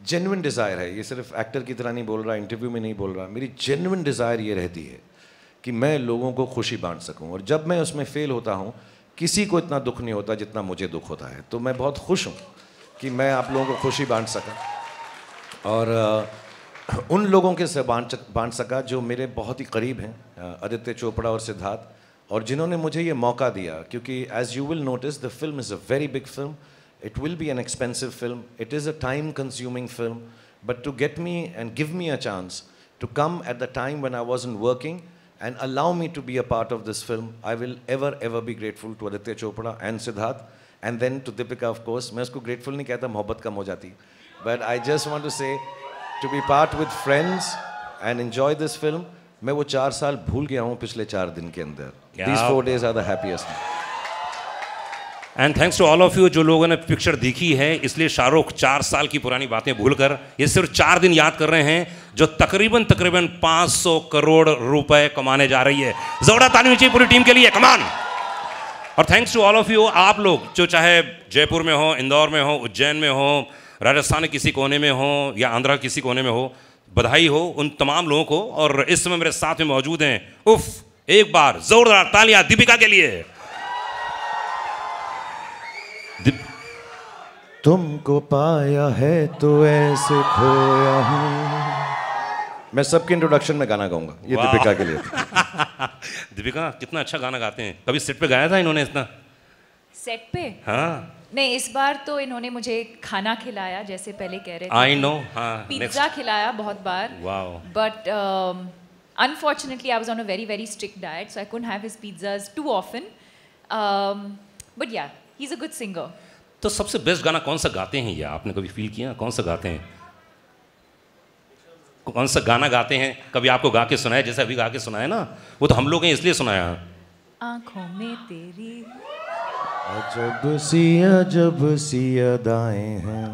Genuine desire है, ये सिर्फ एक्टर की तरह नहीं बोल रहा, इंटरव्यू में नहीं बोल रहा, मेरी जेन्युइन डिज़ायर ये रहती है कि मैं लोगों को खुशी बांट सकूं, और जब मैं उसमें फेल होता हूं, किसी को इतना दुख नहीं होता जितना मुझे दुख होता है। तो मैं बहुत खुश हूं कि मैं आप लोगों को खुशी बांट सका, और उन लोगों के से बांट सका जो मेरे बहुत ही करीब हैं, आदित्य चोपड़ा और सिद्धार्थ, और जिन्होंने मुझे ये मौका दिया, क्योंकि as you will notice the film is a very big film, it will be an expensive film, it is a time consuming film, but to get me and give me a chance to come at the time when I wasn't working and allow me to be a part of this film, I will ever be grateful to Aditya Chopra and Siddharth, and then to Deepika of course. मैं उसको grateful नहीं कहता, मोहब्बत कम हो जाती, but I just want to say to be part with friends and enjoy this film. मैं वो 4 साल भूल गया हूँ पिछले 4 दिन के अंदर. These 4 days are the happiest. And thanks to all of you जो लोगों ने पिक्चर देखी है, इसलिए शाहरुख 4 साल की पुरानी बातें भूलकर ये सिर्फ 4 दिन याद कर रहे हैं, जो तकरीबन 500 करोड़ रुपए कमाने जा रही है. जोरदार ताली चाहिए पूरी टीम के लिए, कमान. और thanks to all of you, आप लोग जो चाहे जयपुर में हो, इंदौर में हो, उज्जैन में हो, राजस्थान के किसी कोने में हो या आंध्रा किसी कोने में हो, बधाई हो उन तमाम लोगों को. और इस समय मेरे साथ में मौजूद हैं, उफ, एक बार जोरदार तालियां दीपिका के लिए. तुमको पाया है तो ऐसे खोया हूँ. मैं सबके इंट्रोडक्शन में गाना गाऊंगा, ये दीपिका के लिए. दीपिका कितना अच्छा गाना गाते हैं. कभी सेट पे गाया था इन्होंने इतना? सेट पे? हाँ. नहीं, इस बार तो इन्होंने मुझे खाना खिलाया, जैसे पहले कह रहे थे. I know. हाँ. पिज्जा खिलाया बहुत बार. Wow. But unfortunately I was on a very strict diet, so I couldn't have his pizzas too often. But yeah, he's a good singer. तो सबसे बेस्ट गाना कौन सा गाते हैं ये, आपने कभी फील किया कौन सा गाते हैं? कौन सा गाना गाते हैं? कभी आपको गा के सुनाया, जैसे अभी गा के सुनाया ना, वो तो हम लोग हैं इसलिए सुनाया. आंखों में तेरी अजब सी अदाएं हैं,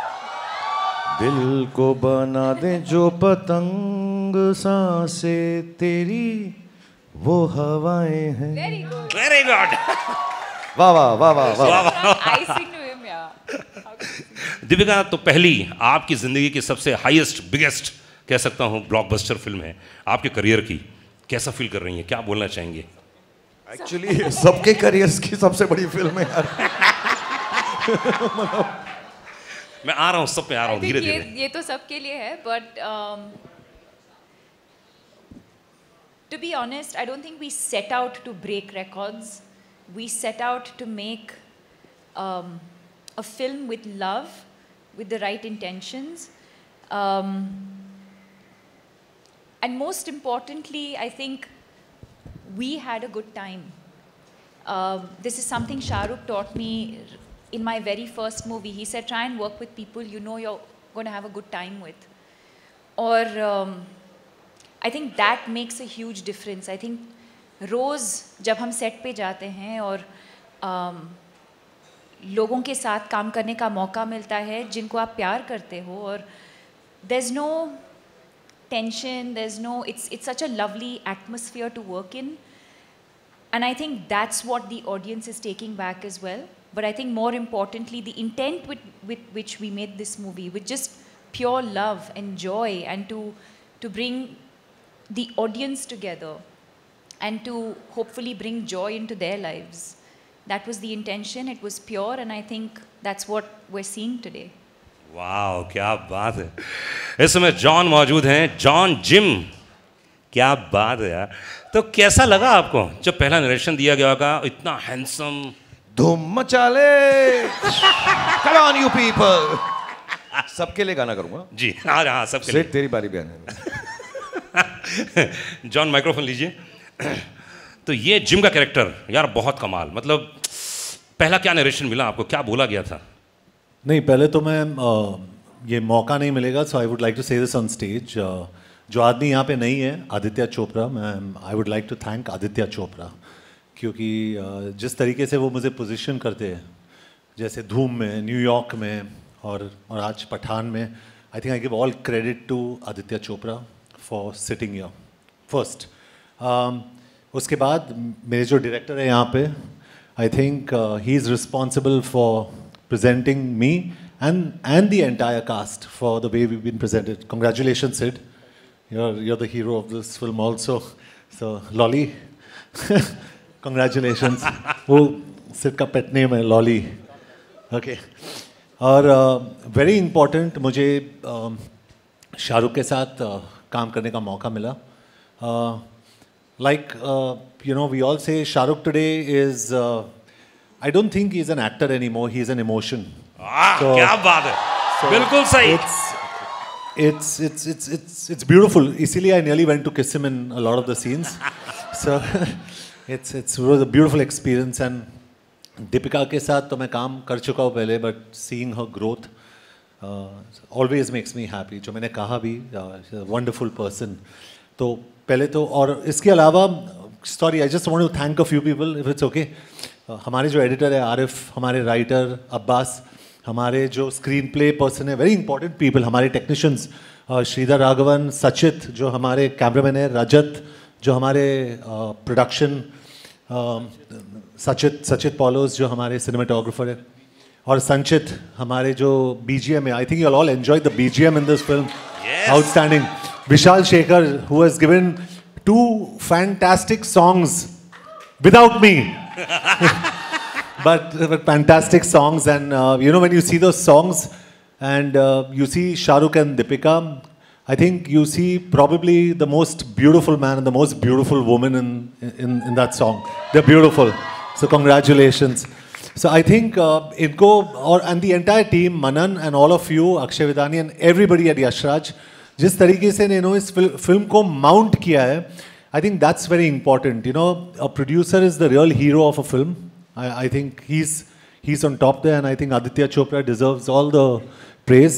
दिल को बना दे जो पतंग, सांसें तेरी वो हवाएं हैं. Very good. Very good. वाह वाह वाह वाह वाह. I sing to him, yeah. Deepika, तो पहली आपकी जिंदगी की सबसे हाईएस्ट बिगेस्ट कह सकता हूँ ब्लॉकबस्टर फिल्म है आपके करियर की, कैसा फील कर रही हैं, क्या बोलना चाहेंगे? एक्चुअली सबके करियर्स की सबसे बड़ी फिल्म है यार. मैं आ रहा हूँ, सब पे आ रहा हूँ धीरे धीरे. ये तो सबके लिए है, but to be honest, I don't think we set out to break records. We set out to make a film with love, with the right intentions, and most importantly, I think we had a good time. This is something Shah Rukh taught me in my very first movie. He said, try and work with people you know you're going to have a good time with. Or I think that makes a huge difference. I think रोज़ जब हम set पे जाते हैं और लोगों के साथ काम करने का मौका मिलता है जिनको आप प्यार करते हो, और there's no tension, it's such a lovely atmosphere to work in, and I think that's what the audience is taking back as well. But I think more importantly, the intent with which we made this movie, with just pure love and joy, and to bring the audience together and to hopefully bring joy into their lives. That was the intention. It was pure, and I think that's what we're seeing today. वाह, क्या बात है. इस समय John मौजूद हैं, John gym. क्या बात है यार. तो कैसा लगा आपको जब पहला नरेशन दिया गया होगा? इतना हैंडसम, धूम मचा ले. Come on you people. सबके लिए गाना करूंगा जी. हाँ, सबके लिए. तेरी बारी भी आने. जॉन माइक्रोफोन लीजिए. तो ये जिम का कैरेक्टर यार बहुत कमाल. मतलब पहला क्या नरेशन मिला आपको, क्या बोला गया था? नहीं, पहले तो मैं ये मौका नहीं मिलेगा, so I would like to say this on stage. जो आदमी यहाँ पे नहीं है, आदित्य चोपड़ा, मैं I would like to thank Aditya Chopra, क्योंकि जिस तरीके से वो मुझे पोजीशन करते हैं, जैसे धूम में, न्यूयॉर्क में और आज पठान में, I think I give all credit to Aditya Chopra for sitting here first. उसके बाद मेरे जो डायरेक्टर है यहाँ पे, I think he is responsible for presenting me and the entire cast for the way we've been presented. Congratulations, Sid. You're the hero of this film also. So Lolly, congratulations. वो Sid का pet name है Lolly. Okay. और very important मुझे शाहरुख के साथ काम करने का मौका मिला. Like we all say Shahrukh today is I don't think he's an actor anymore. He's an emotion. So, क्या बात है. बिल्कुल सही. It's beautiful. इसीलिए I nearly went to kiss him in a lot of the scenes. So it was a beautiful experience. And Deepika के साथ तो मैं काम कर चुका हूँ पहले, but seeing her growth always makes me happy. जो मैंने कहा भी, she's a wonderful person. तो पहले तो, और इसके अलावा sorry, I just want to thank a few people if it's okay. हमारे जो एडिटर है आरिफ, हमारे राइटर अब्बास, हमारे जो स्क्रीन प्ले पर्सन है, वेरी इंपॉर्टेंट पीपल, हमारे टेक्नीशियंस श्रीधर राघवन, सचित जो हमारे कैमरामैन है, रजत जो हमारे प्रोडक्शन, सचित पॉलोस जो हमारे सिनेमाटोग्राफर है, और संचित हमारे जो BGM है. I think you all enjoy the BGM in this film. Outstanding. Vishal Shekhar who has given 2 fantastic songs without me. but fantastic songs, and when you see those songs and you see Shahrukh and Deepika, I think you see probably the most beautiful man and the most beautiful woman in that song. They're beautiful. So congratulations. So I think and the entire team, Manan and all of you, Akshay Vidani and everybody at Yashraj, जिस तरीके से इन्होंने इस film को mount किया है, I think that's very important. A producer is the real hero of a film. I think he's on top there, and I think Aditya Chopra deserves all the praise.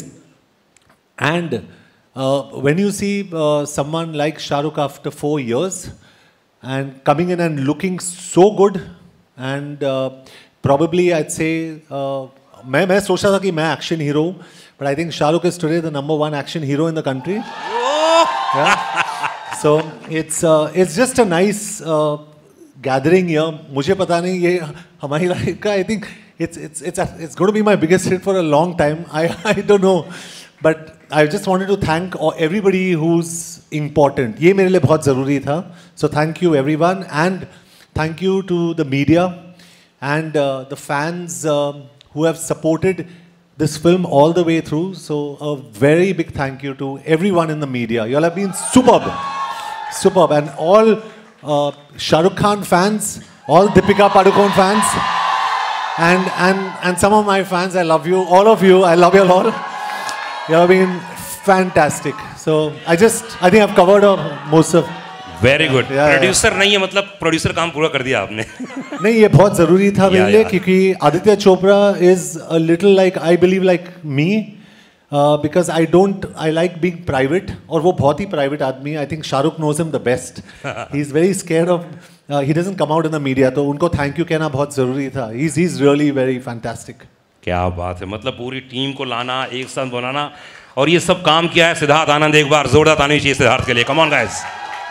And when you see someone like Shahrukh after 4 years and coming in and looking so good, and probably I'd say मैं सोच रहा था कि मैं action hero, but I think Shahrukh is today the #1 action hero in the country. Yeah. So it's just a nice gathering here. मुझे पता नहीं ये हमारी लाइफ का, I think it's going to be my biggest hit for a long time. I don't know, but I just wanted to thank everybody who's important. ये मेरे लिए बहुत ज़रूरी था. So thank you everyone, and thank you to the media and the fans who have supported this film all the way through. So a very big thank you to everyone in the media. You all have been superb. And all Shahrukh Khan fans, all Deepika Padukone fans, and some of my fans, I love you, all of you, I love you all. You have been fantastic. So I think I've covered most of. Very good. Producer नहीं है, मतलब producer काम पूरा कर दिया आपने. नहीं, ये बहुत ज़रूरी था मेरे लिए, क्योंकि Aditya Chopra is a little like, I believe like me, because I like being private, और वो बहुत ही private आदमी है. I think Shahrukh knows him the best. He's very scared of, he doesn't come out in the media, तो उनको thank you कहना बहुत ज़रूरी था. He's really very fantastic. क्या बात है, मतलब पूरी टीम को लाना, एक साथ बनाना, और ये सब काम किया है सिद्धार्थ आनंद. एक बार जोरदार ताली चाहिए सिद्धार्थ के लिए. Come on guys.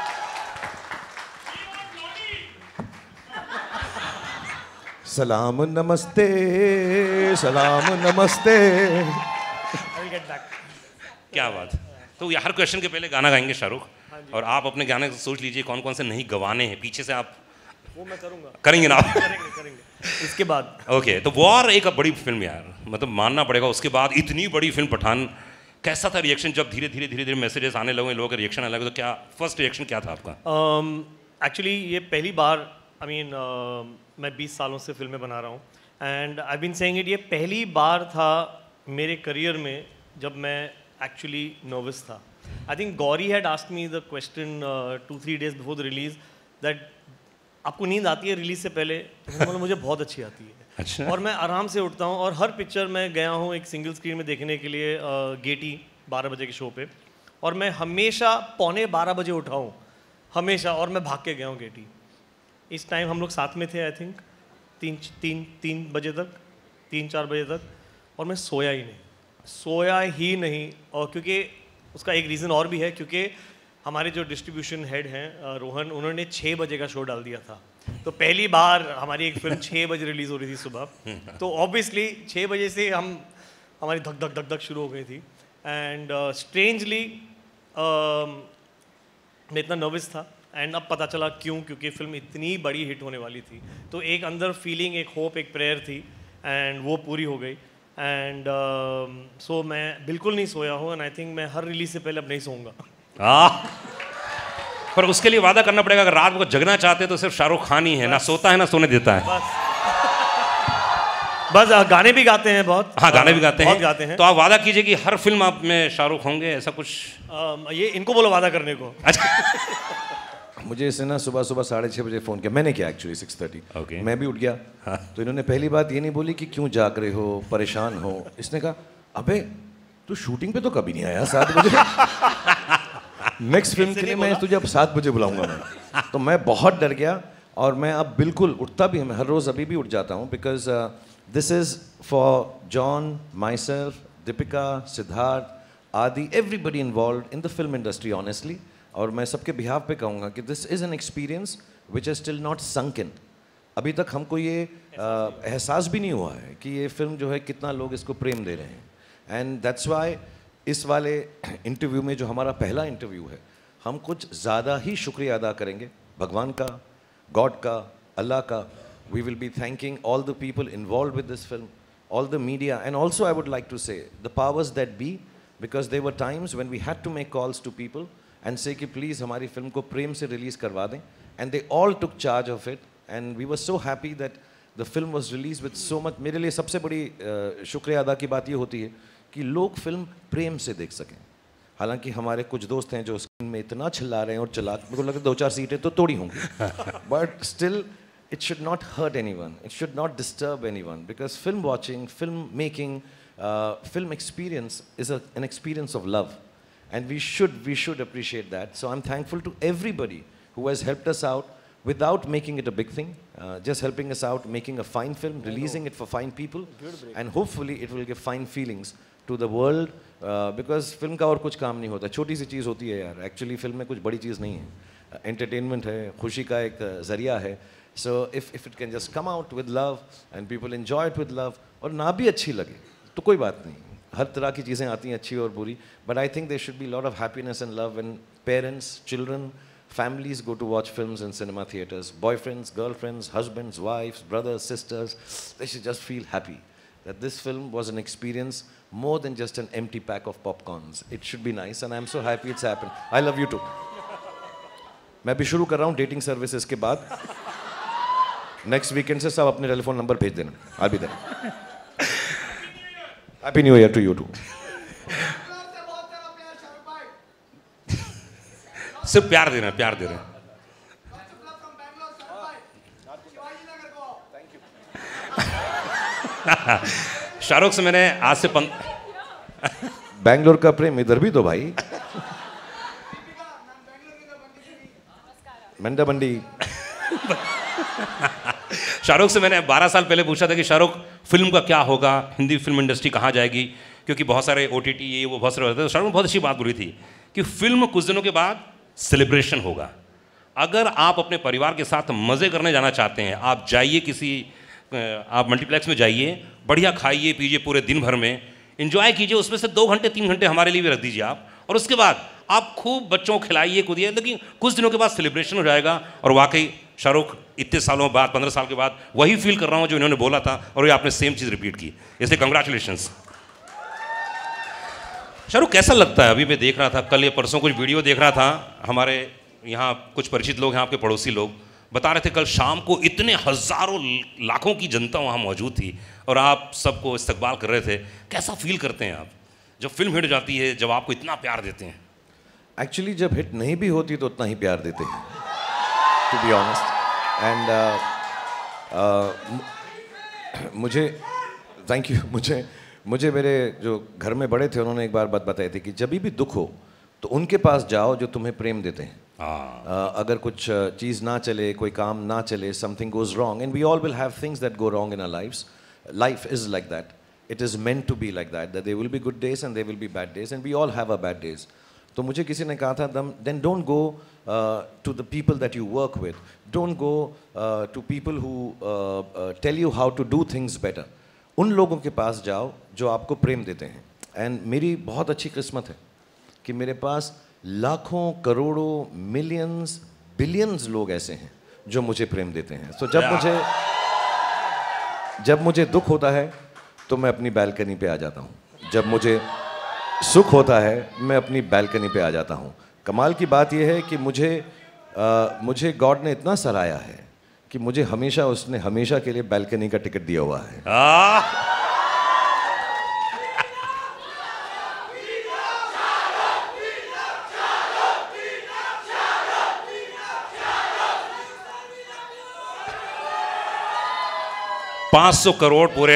सलाम नमस्ते, सलाम नमस्ते. क्या बात. तो हर क्वेश्चन के पहले गाना गाएंगे शाहरुख, और आप अपने गाने सोच लीजिए कौन कौन से नहीं गवाने हैं. पीछे से आप वो मैं करूँगा. करेंगे ना आप? करेंगे इसके बाद. ओके. तो वॉर एक बड़ी फिल्म यार, मतलब मानना पड़ेगा. उसके बाद इतनी बड़ी फिल्म पठान, कैसा था रिएक्शन जब धीरे धीरे मैसेजेस आने लगे, लोगों के रिएक्शन आने लगे, तो क्या फर्स्ट रिएक्शन क्या था आपका? एक्चुअली ये पहली बार, मैं 20 सालों से फिल्में बना रहा हूँ, and I been saying it, ये पहली बार था मेरे करियर में जब मैं एक्चुअली नर्वस था. I think Gauri had asked me the question 2-3 days before the release that आपको नींद आती है रिलीज से पहले? तो मुझे बहुत अच्छी आती है. अच्छा. और मैं आराम से उठता हूँ, और हर पिक्चर मैं गया हूँ एक सिंगल स्क्रीन में देखने के लिए, गेटी 12 बजे के शो पे, और मैं हमेशा 11:15 बजे उठा हूँ, हमेशा, और मैं भाग के गया हूँ गेटी. इस टाइम हम लोग साथ में थे, आई थिंक 3 बजे तक, 3-4 बजे तक, और मैं सोया ही नहीं. और क्योंकि उसका एक रीज़न और भी है, क्योंकि हमारे जो डिस्ट्रीब्यूशन हेड हैं रोहन, उन्होंने 6 बजे का शो डाल दिया था. तो पहली बार हमारी एक फिल्म 6 बजे रिलीज़ हो रही थी सुबह, तो ऑब्वियसली 6 बजे से हम हमारी धक धक धक धक शुरू हो गई थी। एंड स्ट्रेंजली मैं इतना नर्वस था, एंड अब पता चला क्यों, क्योंकि फिल्म इतनी बड़ी हिट होने वाली थी। तो एक अंदर फीलिंग, एक होप, एक प्रेयर थी, एंड वो पूरी हो गई। एंड सो मैं बिल्कुल नहीं सोया हूँ, एंड आई थिंक मैं हर रिलीज से पहले अब नहीं सोऊंगा। पर उसके लिए वादा करना पड़ेगा, अगर रात को जगना चाहते तो सिर्फ शाहरुख खान ही है, ना सोता है ना सोने देता है। बस गाने भी गाते हैं बहुत। हाँ, गाने भी गाते हैं। तो आप वादा कीजिए कि हर फिल्म आप में शाहरुख होंगे, ऐसा कुछ। ये इनको बोलो वादा करने को। अच्छा। मुझे इसने ना सुबह 6:30 बजे फ़ोन किया, मैंने किया एक्चुअली 6:30। Okay. मैं भी उठ गया। हाँ। तो इन्होंने पहली बात ये नहीं बोली कि क्यों जाग रहे हो, परेशान हो। इसने कहा अबे तू शूटिंग पे तो कभी नहीं आया 7 बजे। नेक्स्ट फिल्म के लिए मैं तुझे अब 7 बजे बुलाऊंगा मैं। तो मैं बहुत डर गया, और मैं अब बिल्कुल उठता भी, मैं हर रोज़ अभी भी उठ जाता हूँ, because this is for John, myself, Deepika, Siddharth, Adi, everybody involved in the film industry honestly. और मैं सबके बिहाफ पे कहूँगा कि this is an experience which is still not sunk in. अभी तक हमको ये एहसास भी नहीं हुआ है कि ये फिल्म जो है कितना लोग इसको प्रेम दे रहे हैं। एंड दैट्स वाई इस वाले इंटरव्यू में, जो हमारा पहला इंटरव्यू है, हम कुछ ज़्यादा ही शुक्रिया अदा करेंगे भगवान का, गॉड का, अल्लाह का। We will be thanking all the people involved with this film, all the media, and also I would like to say the powers that be, because there were times when we had to make calls to people and say कि please हमारी film को प्रेम से release करवा दें, and they all took charge of it, and we were so happy that the film was released with so much। मेरे लिए सबसे बड़ी शुक्रिया अदा की बात ये होती है कि लोग फिल्म प्रेम से देख सकें। हालांकि हमारे कुछ दोस्त हैं जो स्क्रीन में इतना चिल्ला रहे हैं और चला, मेरे को लगता है 2-4 सीटें तो तोड़ी होंगी, but still it should not hurt anyone, it should not disturb anyone, because film watching, film making, film experience is an experience of love, and we should appreciate that. So I'm thankful to everybody who has helped us out without making it a big thing, just helping us out, making a fine film, releasing it for fine people, and hopefully it will give fine feelings to the world, because film का और कुछ काम नहीं होता, छोटी सी चीज़ होती है यार, एक्चुअली फिल्म में कुछ बड़ी चीज़ नहीं है, एंटरटेनमेंट है, खुशी का एक ज़रिया है। So if it can just come out with love and people enjoy it with love, और ना भी अच्छी लगे तो कोई बात नहीं, हर तरह की चीज़ें आती हैं अच्छी और बुरी, but I think there should be a lot of happiness and love when parents, children, families go to watch films in cinema theaters, boyfriends, girlfriends, husbands, wives, brothers, sisters, they should just feel happy that this film was an experience more than just an empty pack of popcorns. It should be nice, and I'm so happy it's happened. I love you too. मैं भी शुरू कर रहा हूँ dating services के बाद, next weekend से सब अपने टेलीफोन नंबर भेज देना, I be there. Happy new year to you too. सिर्फ प्यार दे रहे हैं, प्यार दे रहे हैं। शाहरुख से मैंने आज से बैंगलोर का प्रेम इधर भी तो भाई, मंडा बंडी। शाहरुख से मैंने 12 साल पहले पूछा था कि शाहरुख फिल्म का क्या होगा, हिंदी फिल्म इंडस्ट्री कहाँ जाएगी, क्योंकि बहुत सारे OTT ये वो बहुत सारे होते थे। तो शाहरुख ने बहुत अच्छी बात बोली थी कि फिल्म कुछ दिनों के बाद सेलिब्रेशन होगा। अगर आप अपने परिवार के साथ मज़े करने जाना चाहते हैं, आप जाइए किसी, आप मल्टीप्लेक्स में जाइए, बढ़िया खाइए पीजिए पूरे दिन भर में, इंजॉय कीजिए, उसमें से 2 घंटे 3 घंटे हमारे लिए भी रख दीजिए आप, और उसके बाद आप खूब बच्चों को खिलाइए कूदिए, लेकिन कुछ दिनों के बाद सेलिब्रेशन हो जाएगा। और वाकई शाहरुख इतने सालों बाद, 15 साल के बाद वही फील कर रहा हूँ जो इन्होंने बोला था, और ये आपने सेम चीज़ रिपीट की, इसलिए कंग्रेचुलेशंस। शाहरुख कैसा लगता है? अभी मैं देख रहा था, कल या परसों कुछ वीडियो देख रहा था, हमारे यहाँ कुछ परिचित लोग हैं, आपके पड़ोसी लोग बता रहे थे कल शाम को इतने हज़ारों लाखों की जनता वहाँ मौजूद थी और आप सबको इस्तकबाल कर रहे थे। कैसा फील करते हैं आप जब फिल्म हिट जाती है, जब आपको इतना प्यार देते हैं? एक्चुअली जब हिट नहीं भी होती तो उतना ही प्यार देते हैं, टू बी ऑनेस्ट। एंड मुझे थैंक यू, मुझे मेरे जो घर में बड़े थे उन्होंने एक बार बात बताई थी कि जब भी दुख हो तो उनके पास जाओ जो तुम्हें प्रेम देते हैं। अगर कुछ चीज़ ना चले, कोई काम ना चले, something goes wrong, and we all will have things that go wrong in our lifes, life is like that, it is meant to be like that, there will be good days and there will be bad days, and we all have a bad days. तो मुझे किसी ने कहा था, then don't go to the people that you work with, don't go to people who tell you how to do things better. उन लोगों के पास जाओ जो आपको प्रेम देते हैं। एंड मेरी बहुत अच्छी किस्मत है कि मेरे पास लाखों, करोड़ों, मिलियंस, बिलियंस लोग ऐसे हैं जो मुझे प्रेम देते हैं। तो जब मुझे दुख होता है तो मैं अपनी बैल्कनी पे आ जाता हूँ, जब मुझे सुख होता है मैं अपनी बैल्कनी पे आ जाता हूँ। कमाल की बात यह है कि मुझे गॉड ने इतना सराहा है कि मुझे उसने हमेशा के लिए बैल्कनी का टिकट दिया हुआ है। 500 करोड़ पूरे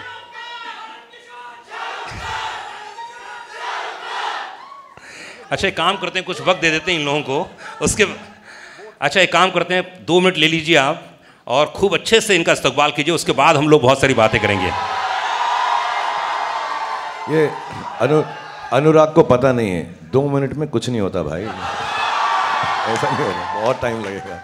अच्छा एक काम करते हैं, कुछ वक्त दे देते हैं इन लोगों को, उसके अच्छा एक काम करते हैं 2 मिनट ले लीजिए आप और खूब अच्छे से इनका इस्तकबाल कीजिए, उसके बाद हम लोग बहुत सारी बातें करेंगे। ये अनुराग को पता नहीं है 2 मिनट में कुछ नहीं होता भाई, ऐसा नहीं होगा, बहुत टाइम लगेगा।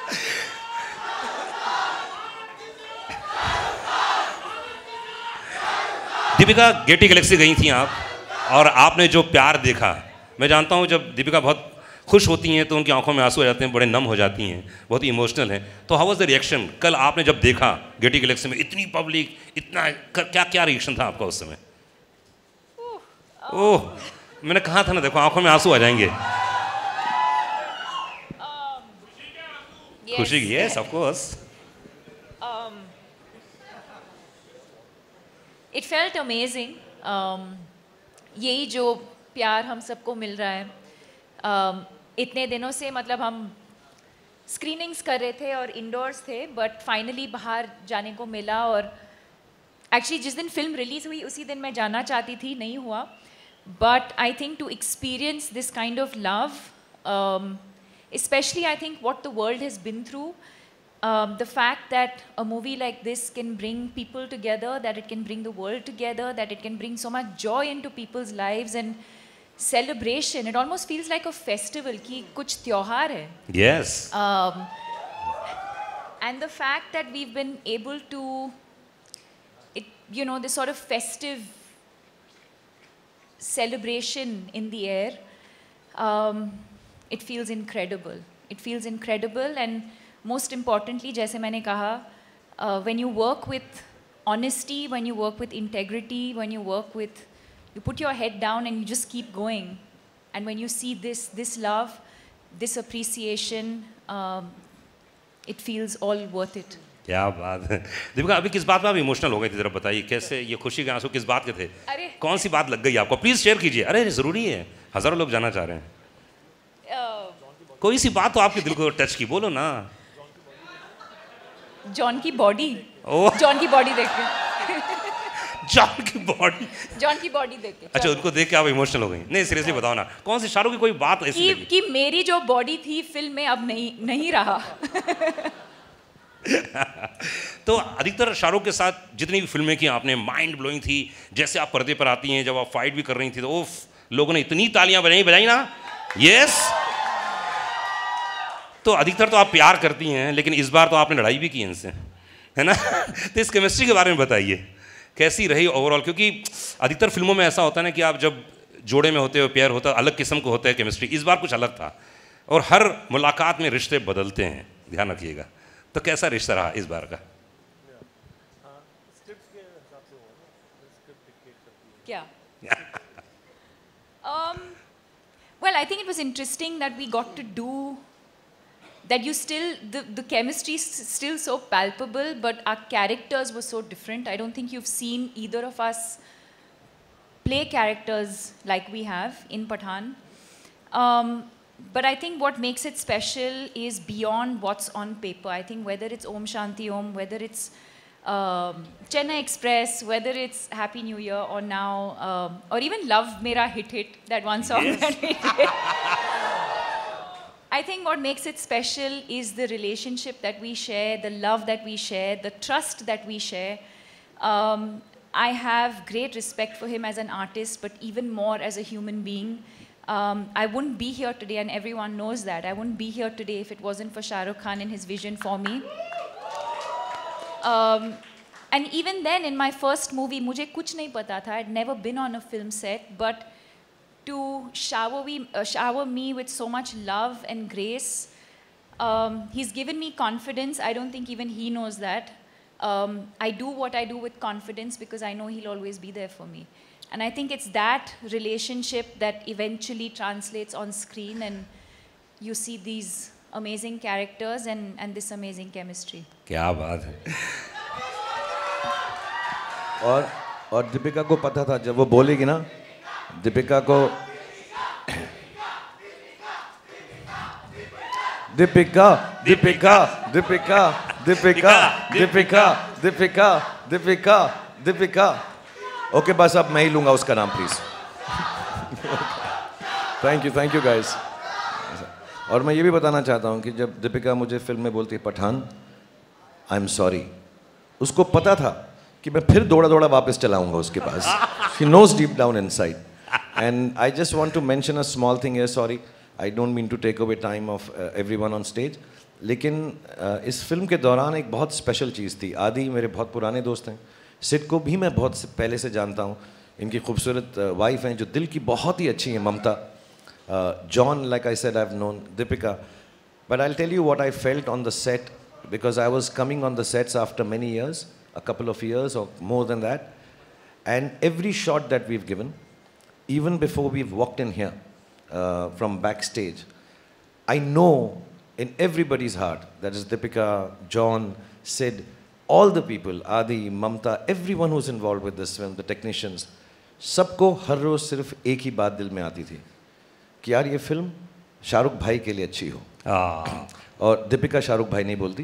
दीपिका, गेटी गैलेक्सी गई थी आप और आपने जो प्यार देखा, मैं जानता हूँ जब दीपिका बहुत खुश होती हैं तो उनकी आंखों में आंसू आ जाते हैं, बड़े नम हो जाती हैं, बहुत ही इमोशनल हैं। तो हाउ वाज द रिएक्शन कल आपने जब देखा गेटी गैलेक्सी में इतनी पब्लिक, इतना क्या क्या रिएक्शन था आपका उस समय? ओह, मैंने कहा था ना, देखो आंखों में आंसू आ जाएंगे। खुशी की, yes of course. It felt amazing. यही जो प्यार हम सबको मिल रहा है, इतने दिनों से मतलब हम स्क्रीनिंग्स कर रहे थे और इंडोर्स थे, बट फाइनली बाहर जाने को मिला। और एक्चुअली जिस दिन फिल्म रिलीज़ हुई उसी दिन मैं जाना चाहती थी, नहीं हुआ। But I think to experience this kind of love, especially I think what the world has been through, the fact that a movie like this can bring people together, that it can bring the world together, that it can bring so much joy into people's lives and celebration. It almost feels like a festival कि कुछ त्योहार है. Yes. And the fact that we've been able to, this sort of festive celebration in the air, it feels incredible. It feels incredible, and most importantly, जैसे मैंने कहा, when you work with honesty, when you work with integrity, when you put your head down and you just keep going, and when you see this love, this appreciation, it feels all worth it. क्या बात है दीपिका, अभी किस बात में आप emotional हो गए थे, जरा बताइए कैसे, ये खुशी के आंसू किस बात के थे? अरे कौन सी बात लग गई आपको, प्लीज शेयर कीजिए। अरे जरूरी है, हजारों लोग जाना चाह रहे हैं। कोई सी बात तो आपके दिल को टच की, बोलो ना। जॉन की बॉडी, जॉन की बॉडी देख के जॉन की बॉडी, जॉन की बॉडी देख के। अच्छा, उनको देख के आप इमोशनल हो गई? नहीं सीरियसली बताओ ना, कौन सी शाहरुख की कोई बात ऐसी कि मेरी जो बॉडी थी फिल्म में अब नहीं रहा। तो अधिकतर शाहरुख के साथ जितनी भी फिल्में की आपने, माइंड ब्लोइंग थी। जैसे आप पर्दे पर आती हैं, जब आप फाइट भी कर रही थी तो लोगों ने इतनी तालियां बजाई ना। यस। तो अधिकतर तो आप प्यार करती हैं, लेकिन इस बार तो आपने लड़ाई भी की इनसे, है ना? तो इस केमिस्ट्री के बारे में बताइए, कैसी रही ओवरऑल? क्योंकि अधिकतर फिल्मों में ऐसा होता है ना कि आप जब जोड़े में होते हो, पेयर होता है, अलग किस्म को होता है केमिस्ट्री। इस बार कुछ अलग था, और हर मुलाकात में रिश्ते बदलते हैं, ध्यान रखिएगा। तो कैसा रिश्ता रहा इस बार का? क्या? Well, I think it was interesting that we got to do that. The chemistry is still so palpable, but our characters were so different. I don't think you've seen either of us play characters like we have in Pathaan. But I think what makes it special is beyond what's on paper. I think whether it's Om Shanti Om, whether it's Chennai Express, whether it's Happy New Year, or now, or even Love Mera Hit, that one song that we did. I think what makes it special is the relationship that we share, the love that we share, the trust that we share. I have great respect for him as an artist, but even more as a human being. I wouldn't be here today, and everyone knows that. I wouldn't be here today if it wasn't for Shah Rukh Khan and his vision for me. And even then, in my first movie, मुझे कुछ नहीं पता था. I'd never been on a film set, but to shower me with so much love and grace, he's given me confidence. I don't think even he knows that. I do what I do with confidence because I know he'll always be there for me. And I think it's that relationship that eventually translates on screen, and you see these amazing characters and this amazing chemistry. क्या बात है. और दीपिका को पता था जब वो बोलेगी ना, दीपिका को दीपिका दीपिका दीपिका दीपिका दीपिका दीपिका दीपिका दीपिका. ओके बस अब मैं ही लूंगा उसका नाम प्लीज. Thank you guys. और मैं ये भी बताना चाहता हूँ कि जब दीपिका मुझे फिल्म में बोलती है पठान, आई एम सॉरी, उसको पता था कि मैं फिर दौड़ा दौड़ा वापस चलाऊंगा उसके पास. She knows deep down inside. And I just want to mention a small thing here. Sorry, I don't mean to take away time of everyone on stage. लेकिन इस फिल्म के दौरान एक बहुत स्पेशल चीज़ थी. आदि मेरे बहुत पुराने दोस्त हैं, सिड को भी मैं बहुत पहले से जानता हूँ. इनकी खूबसूरत वाइफ हैं जो दिल की बहुत ही अच्छी हैं, ममता. John, like I said, I've known Deepika. But I'll tell you what I felt on the set, because I was coming on the sets after many years, a couple of years or more than that. And every shot that we've given, even before we've walked in here from backstage, I know in everybody's heart, that is Deepika, John, Sid, all the people, Adi, Mamta, everyone who's involved with this film, the technicians, सबको हर रोज सिर्फ एक ही बात दिल में आती थी कि यार ये फिल्म शाहरुख भाई के लिए अच्छी हो. और दीपिका शाहरुख भाई नहीं बोलती.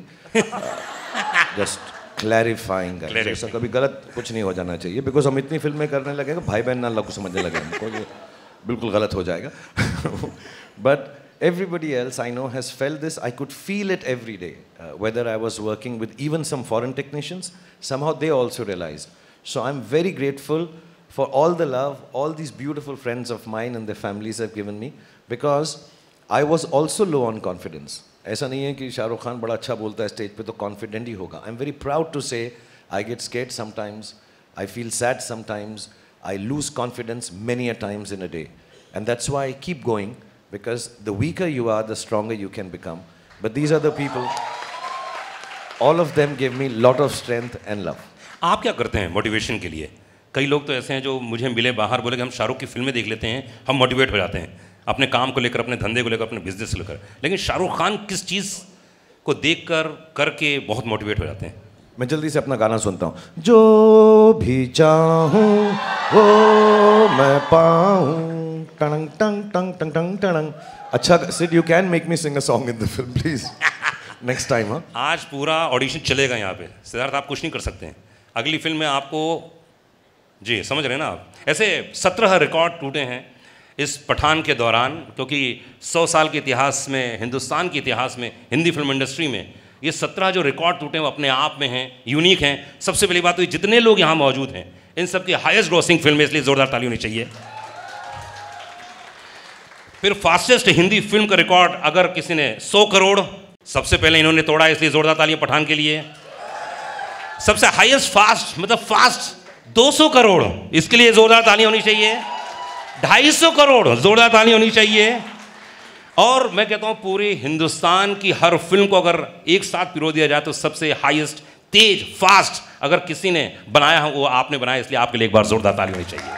जस्ट क्लैरिफाइंग, ऐसा कभी गलत कुछ नहीं हो जाना चाहिए, बिकॉज हम इतनी फिल्में करने लगे भाई बहन ना लोग समझने लगे हमको, ये बिल्कुल गलत हो जाएगा. But everybody else I know has felt this. I could feel it every day, whether I was working with even some foreign technicians, somehow they also realized. So I'm very grateful for all the love, all these beautiful friends of mine and their families have given me, because I was also low on confidence. ऐसा नहीं है कि शाहरुख खान बड़ा अच्छा बोलता है stage पे तो कॉन्फिडेंट ही होगा. I'm very proud to say I get scared sometimes, I feel sad sometimes, I lose confidence many a times in a day. And that's why I keep going, because the weaker you are, the stronger you can become. But these are the people, all of them give me lot of strength and love. आप क्या करते हैं motivation के लिए? कई लोग तो ऐसे हैं जो मुझे मिले बाहर, बोले कि हम शाहरुख की फिल्में देख लेते हैं, हम मोटिवेट हो जाते हैं अपने काम को लेकर, अपने धंधे को लेकर, अपने बिजनेस को लेकर. लेकिन शाहरुख खान किस चीज़ को देखकर करके बहुत मोटिवेट हो जाते हैं? मैं जल्दी से अपना गाना सुनता हूँ. जो भी चाहूँ वो मैं पाऊँ, टंग टंग टंग टंग टंग टंग. अच्छा Sid, you can make me sing a song in the film please next time. हाँ, आज पूरा ऑडिशन चलेगा यहाँ पे. सिद्धार्थ आप कुछ नहीं कर सकते हैं. अगली फिल्म में आपको, जी समझ रहे हैं ना आप, ऐसे 17 रिकॉर्ड टूटे हैं इस पठान के दौरान, क्योंकि 100 साल के इतिहास में, हिंदुस्तान के इतिहास में, हिंदी फिल्म इंडस्ट्री में ये 17 जो रिकॉर्ड टूटे हैं वो अपने आप में हैं, यूनिक हैं. सबसे पहली बात तो जितने लोग यहाँ मौजूद हैं इन सब की हाईएस्ट ग्रॉसिंग फिल्म है, इसलिए जोरदार ताली होनी चाहिए. फिर फास्टेस्ट हिंदी फिल्म का रिकॉर्ड अगर किसी ने 100 करोड़, सबसे पहले इन्होंने तोड़ा, इसलिए जोरदार तालियां पठान के लिए. सबसे हाईएस्ट फास्ट, मतलब फास्ट 200 करोड़, इसके लिए जोरदार तालियां होनी चाहिए. 250 करोड़, जोरदार तालियां होनी चाहिए. और मैं कहता हूं पूरे हिंदुस्तान की हर फिल्म को अगर एक साथ पिरो दिया जाए तो सबसे हाईएस्ट, तेज, फास्ट अगर किसी ने बनाया हो वो आपने बनाया, इसलिए आपके लिए एक बार जोरदार ताली होनी चाहिए.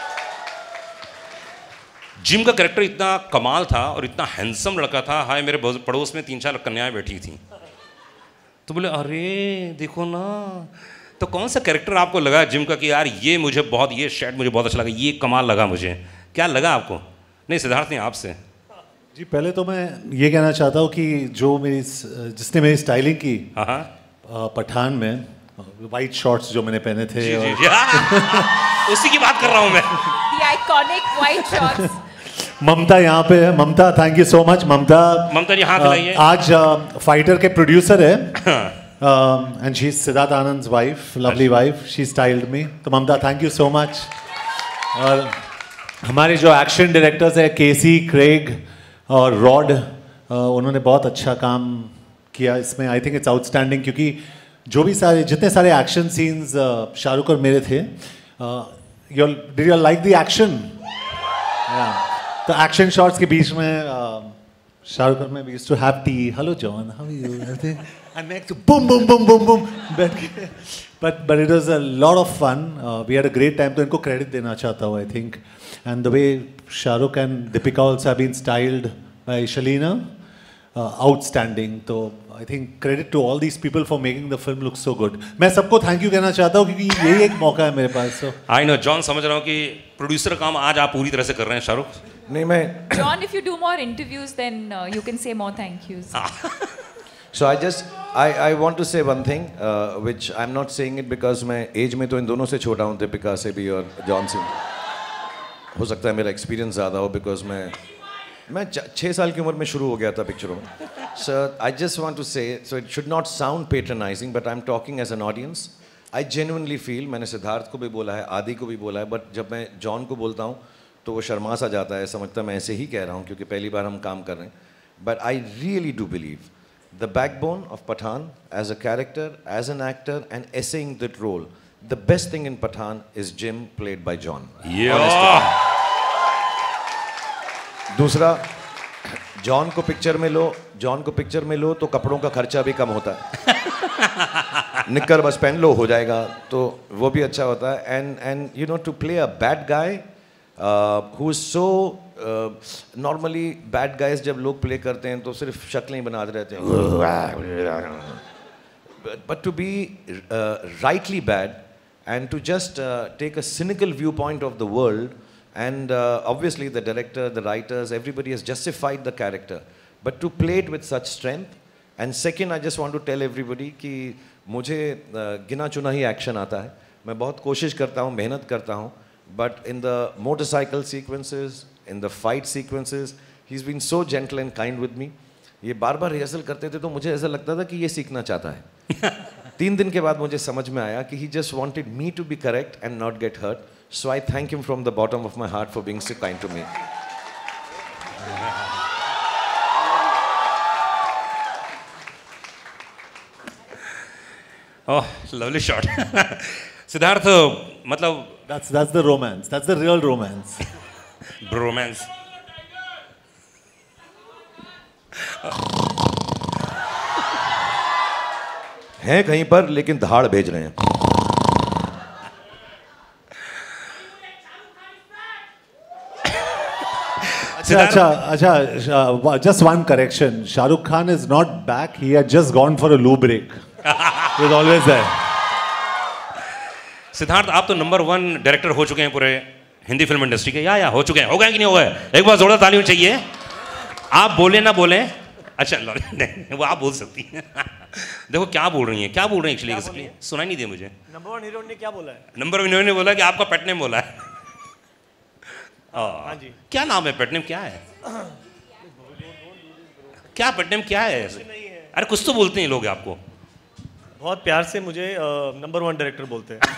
जिम का कैरेक्टर इतना कमाल था और इतना हैंडसम लड़का था. हाय, मेरे पड़ोस में 3-4 कन्याएं बैठी थी, तो बोले अरे देखो ना. तो कौन सा कैरेक्टर आपको लगा जिम का कि यार ये मुझे बहुत, ये शेड मुझे बहुत अच्छा लगा, ये कमाल लगा मुझे? क्या लगा आपको? नहीं सिद्धार्थ, नहीं आपसे. जी पहले तो मैं ये कहना चाहता हूँ कि जो जिसने मेरी स्टाइलिंग की पठान में, वाइट शॉर्ट्स जो मैंने पहने थे, जी, जी, उसी की बात कर रहा हूँ मैं. The iconic white shorts. ममता यहाँ पे है. Mamta, thank you so much. Mamta ji हाथ लगाइए. आज फाइटर के प्रोड्यूसर है, and she is Siddharth Anand's wife, lovely wife. She styled me. तो Mamta, thank you so much. और हमारे जो एक्शन डायरेक्टर्स है, केसी, क्रेग और रॉड, उन्होंने बहुत अच्छा काम किया इसमें. आई थिंक इट्स आउटस्टैंडिंग, क्योंकि जो भी सारे जितने सारे एक्शन सीन्स शाहरुख और मेरे थे, did you like the action? तो एक्शन शॉट्स के बीच में शाहरुख और मैं we used to have tea, hello John, how are you, everything, and next boom boom boom boom boom, but it was a lot of fun. We had a great time. तो इनको credit देना चाहता हूँ, I think, and the way Shahrukh and Deepika also have been styled by Shalina, outstanding. तो I think credit to all these people for making the film look so good. मैं सबको thank you कहना चाहता हूँ क्योंकि यही एक मौका है मेरे पास. So I know, John, समझ रहा हूँ कि प्रोड्यूसर काम आज आप पूरी तरह से कर रहे हैं शाहरुख. नहीं मैं John, if you do more interviews, then you can say more thank yous. So I want to say one thing, which I'm not saying it because मैं एज में तो इन दोनों से छोटा हूँ, दीपिका से भी और जॉन से. हो सकता है मेरा एक्सपीरियंस ज़्यादा हो बिकॉज मैं 6 साल की उम्र में शुरू हो गया था पिक्चरों में. So I just want to say, so it should not sound patronizing, but I'm talking as an audience. I genuinely feel, मैंने सिद्धार्थ को भी बोला है, आदि को भी बोला है, बट जब मैं जॉन को बोलता हूँ तो वो शर्मा सा जाता है, समझता मैं ऐसे ही कह रहा हूँ क्योंकि पहली बार हम काम कर रहे हैं. But I really do believe the backbone of Pathan as a character, as an actor, and essaying that role. The best thing in Pathan is Jim, played by John. Yeah. दूसरा, जॉन को picture में लो तो कपड़ों का खर्चा भी कम होता है. निक्कर बस पहन लो हो जाएगा, तो वो भी अच्छा होता है. And you know, to play a bad guy who is so normally bad guys जब लोग प्ले करते हैं तो सिर्फ शक्लें ही बनाते रहते हैं, but to be rightly bad and to just take a cynical viewpoint of the world, and obviously the director, the writers, everybody has justified the character, but to play it with such strength. And second, I just want to tell everybody कि मुझे गिना चुना ही action आता है. मैं बहुत कोशिश करता हूँ, मेहनत करता हूँ, but in the motorcycle sequences, in the fight sequences, he's been so gentle and kind with me. ये बार बार रिहर्सल करते थे तो मुझे ऐसा लगता था कि ये सीखना चाहता है. 3 दिन के बाद मुझे समझ में आया कि he just wanted me to be correct and not get hurt. So I thank him from the bottom of my heart for being so kind to me. Oh, lovely shot. Siddharth, मतलब that's the romance. That's the real romance. Bromance. हैं कहीं पर लेकिन धाड़ भेज रहे हैं. अच्छा, just one correction. Shahrukh Khan is not back. He had just gone for a loo break. He was always there. Siddharth, आप तो नंबर 1 डायरेक्टर हो चुके हैं पूरे हिंदी फिल्म इंडस्ट्री के. या हो चुके हैं, हो गए कि नहीं हो गए? एक बार जोरदार तालियां चाहिए. आप बोले ना बोले, अच्छा नहीं, वो आप बोल सकती हैं. देखो क्या बोल रही हैं एक्चुअली, सुनाई नहीं दिया मुझे. नंबर 1 हीरो ने क्या बोला है? नंबर 1 हीरो ने बोला कि आपका पेट नेम बोला है. हाँ जी. क्या नाम है? पेट नेम क्या है? क्या पेट नेम क्या है? अरे कुछ तो बोलते हैं लोग आपको. बहुत प्यार से मुझे नंबर 1 डायरेक्टर बोलते हैं.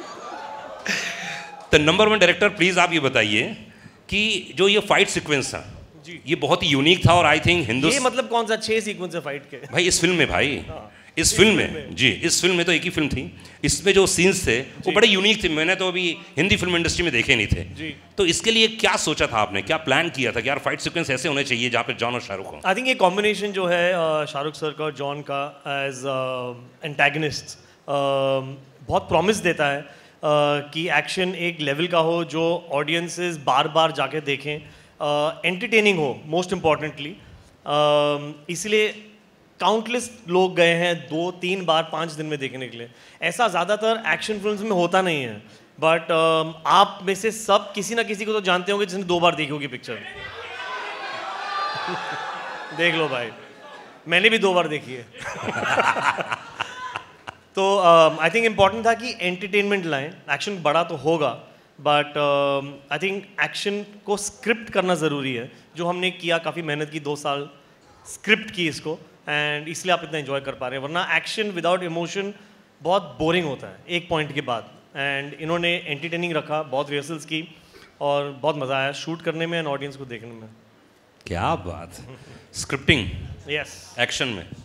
तो नंबर 1 डायरेक्टर, प्लीज आप ये बताइए कि जो ये फाइट सीक्वेंस था ये बहुत ही यूनिक था, और आई थिंक ये मतलब कौन सा 6 सीक्वेंस है फाइट के? भाई इस फिल्म में, भाई इस फिल्म में जी, इस फिल्म में तो एक ही फिल्म थी, इसमें जो सीन्स थे वो बड़े यूनिक थे. मैंने तो अभी हिंदी फिल्म इंडस्ट्री में देखे नहीं थे जी. तो इसके लिए क्या सोचा था आपने, क्या प्लान किया था कि यार फाइट सीक्वेंस ऐसे होने चाहिए जहाँ पे जॉन और शाहरुख हो? आई थिंक ये कॉम्बिनेशन जो है शाहरुख सर का और जॉन का एज एंटेगनिस्ट बहुत प्रॉमिस देता है कि एक्शन एक लेवल का हो जो ऑडियंसेस बार बार जाके देखें, एंटरटेनिंग हो मोस्ट इम्पॉर्टेंटली. इसलिए काउंटलेस लोग गए हैं 2-3 बार 5 दिन में देखने के लिए. ऐसा ज़्यादातर एक्शन फिल्म्स में होता नहीं है, बट आप में से सब किसी ना किसी को तो जानते होंगे जिसने 2 बार देखी होगी पिक्चर. देख लो भाई, मैंने भी 2 बार देखी है. तो आई थिंक इम्पॉर्टेंट था कि एंटरटेनमेंट लाएं. एक्शन बड़ा तो होगा, बट आई थिंक एक्शन को स्क्रिप्ट करना ज़रूरी है, जो हमने किया. काफ़ी मेहनत की, 2 साल स्क्रिप्ट की इसको, एंड इसलिए आप इतना एंजॉय कर पा रहे हैं. वरना एक्शन विदाउट इमोशन बहुत बोरिंग होता है एक पॉइंट के बाद. एंड इन्होंने एंटरटेनिंग रखा, बहुत रिहर्सल्स की और बहुत मज़ा आया शूट करने में एंड ऑडियंस को देखने में. क्या बात. स्क्रिप्टिंग यस, एक्शन में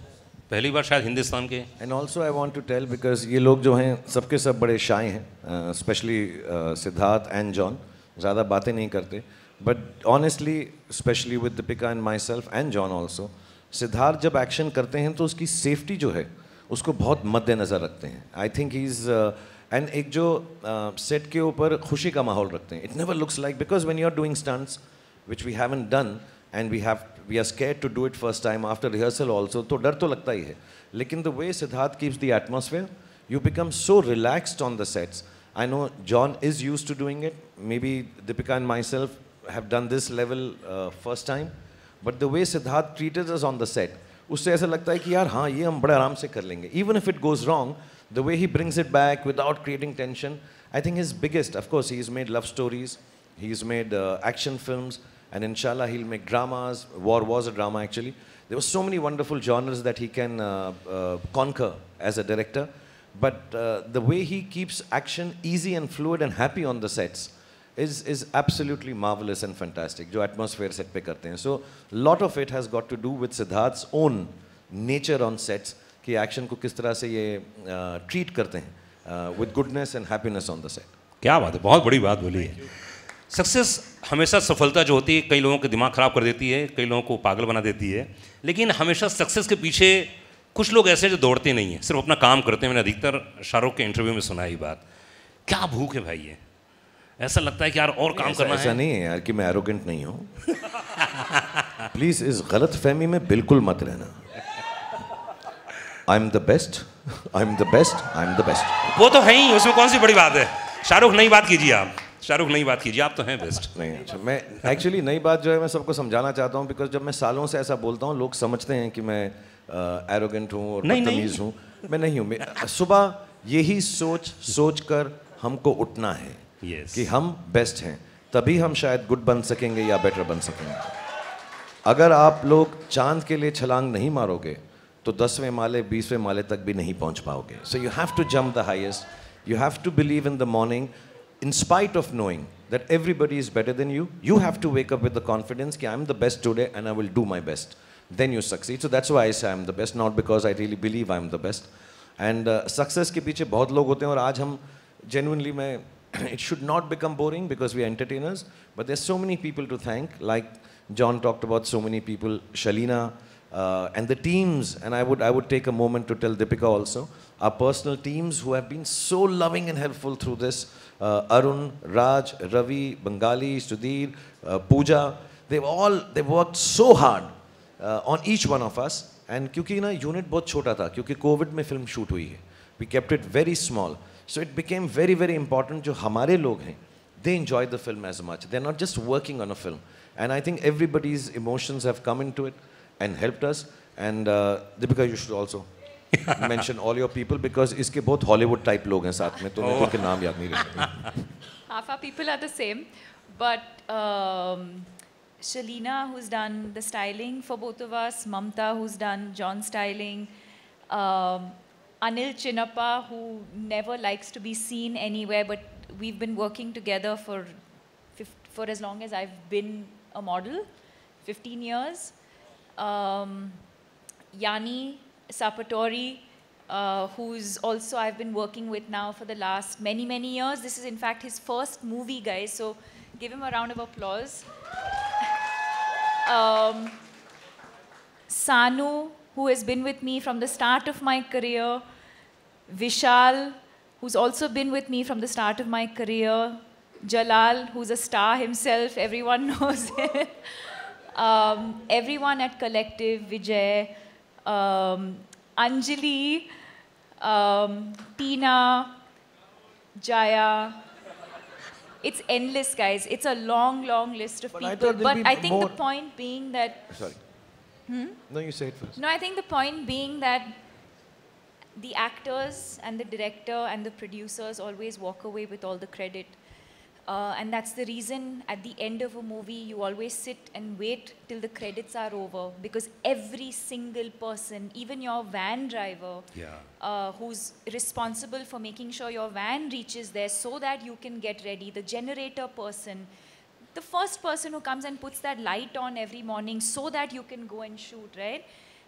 पहली बार शायद हिंदुस्तान के। And also I want to tell because ये लोग जो हैं सबके सब बड़े शाय हैं, स्पेशली सिद्धार्थ एंड जॉन, ज़्यादा बातें नहीं करते, but honestly specially with Deepika and myself and John also, Siddharth जब एक्शन करते हैं तो उसकी सेफ्टी जो है उसको बहुत मद्देनज़र रखते हैं. I think he is and एक जो सेट के ऊपर खुशी का माहौल रखते हैं. It never looks like, because when you are doing stunts which we haven't done and we are scared to do it first time after rehearsal also, तो डर तो लगता ही है. लेकिन the way Siddharth keeps the atmosphere, you become so relaxed on the sets. I know John is used to doing it. Maybe Deepika and myself have done this level first time. But the way Siddharth treated us on the set, उससे ऐसा लगता है कि यार हाँ ये हम बड़े आराम से कर लेंगे. Even if it goes wrong, the way he brings it back without creating tension, I think his biggest, of course, he's made love stories, he's made action films, and inshallah he'll make dramas. War was a drama actually. There were so many wonderful genres that he can conquer as a director. But the way he keeps action easy and fluid and happy on the sets is absolutely marvelous and fantastic. जो atmosphere set पे करते हैं. So lot of it has got to do with Siddharth's own nature on sets कि action को किस तरह से ये treat करते हैं with goodness and happiness on the set. क्या बात है, बहुत बड़ी बात बोली है. सक्सेस हमेशा, सफलता जो होती है कई लोगों के दिमाग ख़राब कर देती है, कई लोगों को पागल बना देती है, लेकिन हमेशा सक्सेस के पीछे कुछ लोग ऐसे जो दौड़ते नहीं हैं, सिर्फ अपना काम करते हैं. मैंने अधिकतर शाहरुख के इंटरव्यू में सुना है ये बात. क्या भूख है भाई ये, ऐसा लगता है कि यार और काम करना है. ऐसा नहीं है यार कि मैं एरोगेंट नहीं हूँ. प्लीज इस गलत फहमी में बिल्कुल मत रहना. I am the best, I am the best, I am the best. वो तो है ही, उसमें कौन सी बड़ी बात है. शाहरुख नई बात कीजिए आप, शाहरुख नई बात कीजिए, आप तो हैं बेस्ट. नहीं अच्छा, मैं एक्चुअली नई बात जो है मैं सबको समझाना चाहता हूँ, बिकॉज जब मैं सालों से ऐसा बोलता हूँ लोग समझते हैं कि मैं एरोगेंट हूँ और बदतमीज हूँ. मैं नहीं हूँ. सुबह यही सोच कर हमको उठना है कि हम बेस्ट हैं, तभी हम शायद गुड बन सकेंगे या बेटर बन सकेंगे. अगर आप लोग चांद के लिए छलांग नहीं मारोगे तो 10वें माले 20वें माले तक भी नहीं पहुँच पाओगे. So you have to jump the highest. You have to believe in the morning, in spite of knowing that everybody is better than you. You have to wake up with the confidence that I'm the best today and I will do my best. Then you succeed. So that's why I say I'm the best, not because I really believe I'm the best. And success के पीछे बहुत लोग होते हैं और आज हम genuinely it should not become boring because we are entertainers. But there's so many people to thank. Like John talked about so many people, Shalina, and the teams. And I would take a moment to tell Deepika also. Our personal teams who have been so loving and helpful through this. Arun, Raj, Ravi, Bengali, Sudhir, Pooja. They've worked so hard on each one of us. And क्योंकि ना unit बहुत छोटा था, क्योंकि Covid में film shoot हुई है, we kept it very small. So it became very, very important. जो हमारे लोग हैं, they enjoy the film as much. They're not just working on a film. And I think everybody's emotions have come into it and helped us. And Deepika, you should also mention all your people because इसके बहुत Hollywood type लोग हैं साथ में, तो मेरे को उनके नाम याद नहीं रहते. Half our people are the same, but Shalina, who's done the styling for both of us, Mamta, who's done John's styling, Anil Chinnappa, who never likes to be seen anywhere, but we've been working together for as long as I've been a model, 15 years. Yanni Sapatori, who's also I've been working with now for the last many, many years. This is in fact his first movie, guys, so give him a round of applause. Sanu, who has been with me from the start of my career. Vishal, who's also been with me from the start of my career. Jalal, who's a star himself, everyone knows him. Everyone at Collective, Vijay, Anjali, Tina, Jaya. It's endless, guys. It's a long, long list of people. But I think the point being that... Sorry. No, you say it first. No, I think the point being that the actors and the director and the producers always walk away with all the credit. And that's the reason at the end of a movie, you always sit and wait till the credits are over. Because every single person, even your van driver, who's responsible for making sure your van reaches there so that you can get ready, the generator person, the first person who comes and puts that light on every morning so that you can go and shoot, right?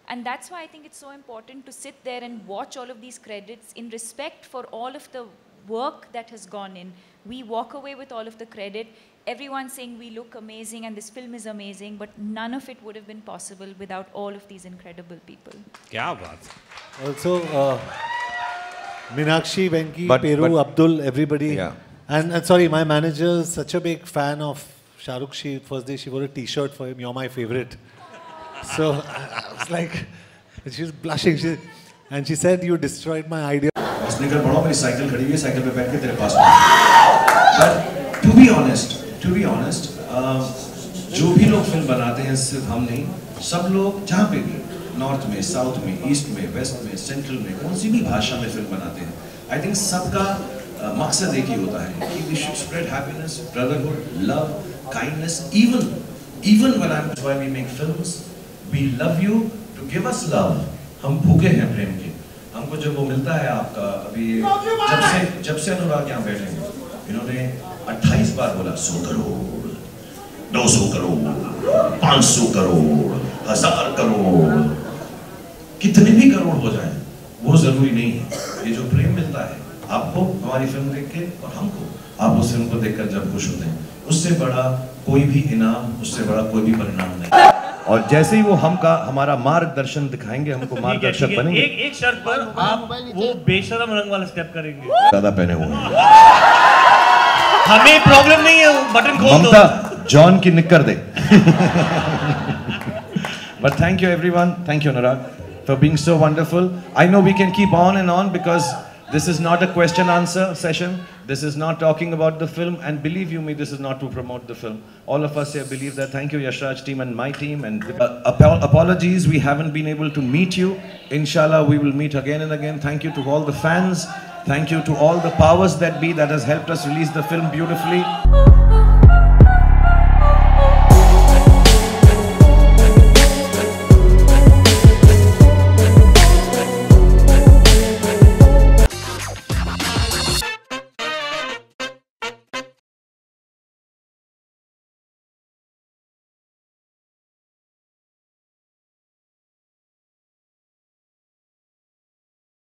And that's why I think it's so important to sit there and watch all of these credits in respect for all of the work that has gone in. We walk away with all of the credit. Everyone's saying we look amazing and this film is amazing, but none of it would have been possible without all of these incredible people. क्या बात. Also, Meenakshi, Venki, Peru, Abdul, everybody. Yeah. And sorry, my manager is such a big fan of Shah Rukh. First day she wore a T-shirt for him. You're my favorite. So I was like, she was blushing. And she said, you destroyed my idea. उसने कहा बड़ा मेरी cycle खड़ी हुई है, cycle पे बैठ के तेरे पास. But to be honest, जो भी लोग फिल्म बनाते हैं सिर्फ हम नहीं, सब लोग जहाँ पे भी, नॉर्थ में, साउथ में, ईस्ट में, वेस्ट में, सेंट्रल में, कौन सी भी भाषा में फिल्म बनाते हैं. I think सबका मकसद एक ही होता है कि we should spread happiness, brotherhood, love, kindness. Even when I'm why we make films, we love you to give us love. हम भूखे हैं प्रेम के. हमको जब वो मिलता है आपका अभी जब से अनुराग यहाँ बैठे हैं, इन्होंने 28 बार बोला 100 करोड़, 200 करोड़, 500 करोड़, 1000 करोड़, कितने भी करोड़ हो जाए वो जरूरी नहीं है. ये जो प्रेम मिलता है आपको हमारी फिल्म देख के और हमको आप उस फिल्म को देखकर जब खुश होते हैं, उससे बड़ा कोई भी इनाम, उससे बड़ा कोई भी परिणाम नहीं. और जैसे ही वो हमारा मार्गदर्शन दिखाएंगे, हमको मार्गदर्शक बनेंगे. एक शर्त पर आप वो बेशरम रंग वाला स्टेप करेंगे. ज्यादा पहने हुए हैं. हमें प्रॉब्लम नहीं है, बटन खोल दो. ममता जॉन की निक्कर दे. But thank you everyone, thank you Anurag for being so wonderful. I know we can keep on and on because this is not a question answer session. This is not talking about the film, and believe you me, this is not to promote the film. All of us here believe that. Thank you Yashraj team and my team, and apologies we haven't been able to meet you. Inshallah we will meet again and again. Thank you to all the fans. Thank you to all the powers that be that has helped us release the film beautifully.